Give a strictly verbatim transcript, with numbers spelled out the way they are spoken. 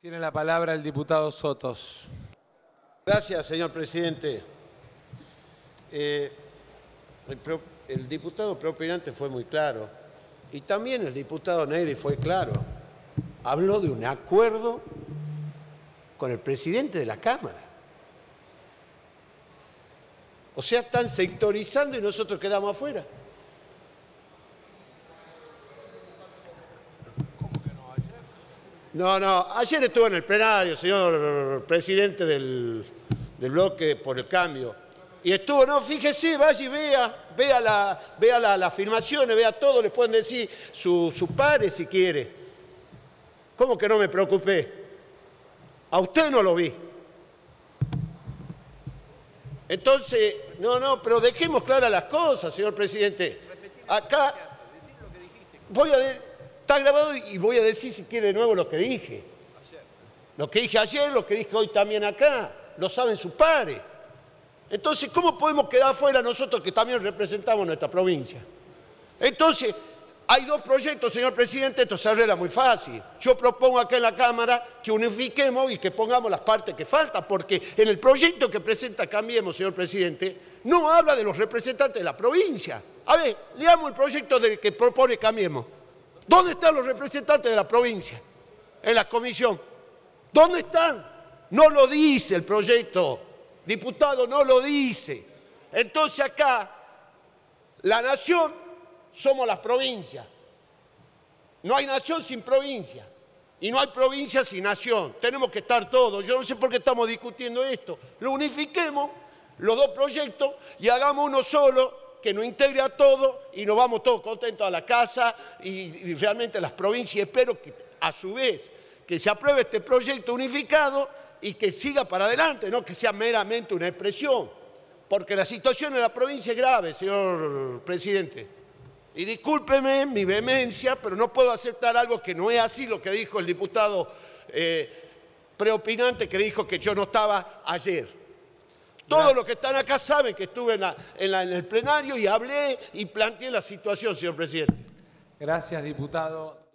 Tiene la palabra el diputado Sotos. Gracias, señor presidente. Eh, el, pro, el diputado preopinante fue muy claro y también el diputado Negri fue claro. Habló de un acuerdo con el presidente de la Cámara. O sea, están sectorizando y nosotros quedamos afuera. No, no, ayer estuvo en el plenario, señor presidente del, del bloque por el cambio. Y estuvo, no, fíjese, vaya y vea, vea, la, vea la, las afirmaciones, vea todo, le pueden decir su, su padre si quiere. ¿Cómo que no me preocupé? A usted no lo vi. Entonces, no, no, pero dejemos claras las cosas, señor presidente. Acá voy a... De, está grabado y voy a decir si quiere de nuevo lo que dije. Lo que dije ayer, lo que dije hoy también acá. Lo saben sus padres. Entonces, ¿cómo podemos quedar fuera nosotros que también representamos nuestra provincia? Entonces, hay dos proyectos, señor presidente, esto se arregla muy fácil. Yo propongo acá en la Cámara que unifiquemos y que pongamos las partes que faltan, porque en el proyecto que presenta Cambiemos, señor presidente, no habla de los representantes de la provincia. A ver, leamos el proyecto de que propone Cambiemos. ¿Dónde están los representantes de la provincia en la comisión? ¿Dónde están? No lo dice el proyecto, diputado, no lo dice. Entonces acá, la nación somos las provincias. No hay nación sin provincia y no hay provincia sin nación. Tenemos que estar todos. Yo no sé por qué estamos discutiendo esto. Lo unifiquemos, los dos proyectos, y hagamos uno solo, que nos integre a todos y nos vamos todos contentos a la casa y, y realmente a las provincias. Espero que a su vez que se apruebe este proyecto unificado y que siga para adelante, no que sea meramente una expresión, porque la situación en la provincia es grave, señor presidente. Y discúlpeme mi vehemencia, pero no puedo aceptar algo que no es así, lo que dijo el diputado eh, preopinante, que dijo que yo no estaba ayer. Todos los que están acá saben que estuve en, la, en, la, en el plenario y hablé y planteé la situación, señor presidente. Gracias, diputado.